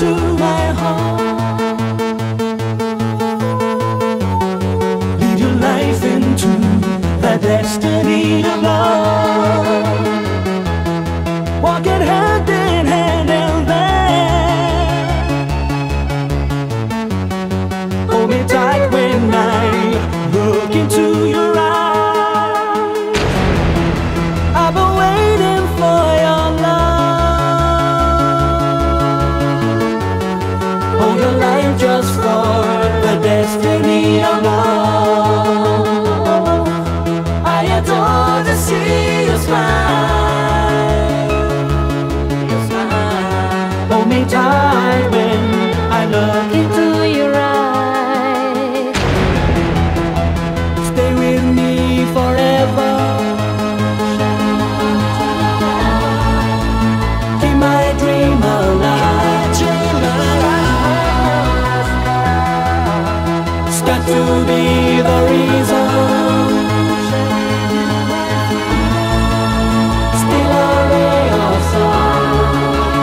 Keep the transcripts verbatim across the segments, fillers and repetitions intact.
into my home. Lead your life into the destiny of love. Walking hand in hand and then hold me tight when I look into your eyes. I've been waiting for your love. Hold your life just for the destiny of love. I adore to see you smile. You smile. Hold me tight when I look into your eyes. Stay with me forever. Keep my dream alive. It's got to be the reason. Still a ray of sun.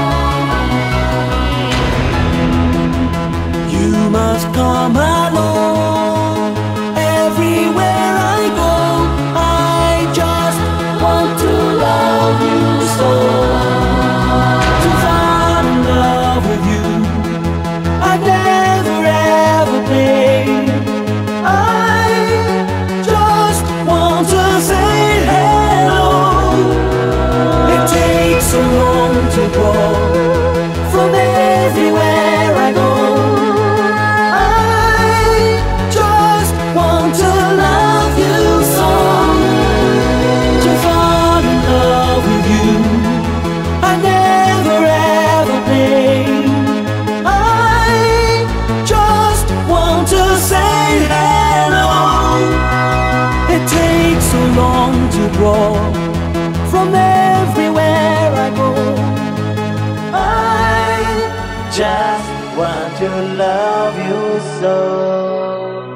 You must come along. Everywhere I go, I just want to love you so. To fall in love with you, I'd never ever play. I just want to say hello. It takes so long to go from everywhere I go. I just want to love you so. To fall in love with you, I never ever play. I just want to say hello. It takes so long to grow from everywhere I go. I just want to love you so.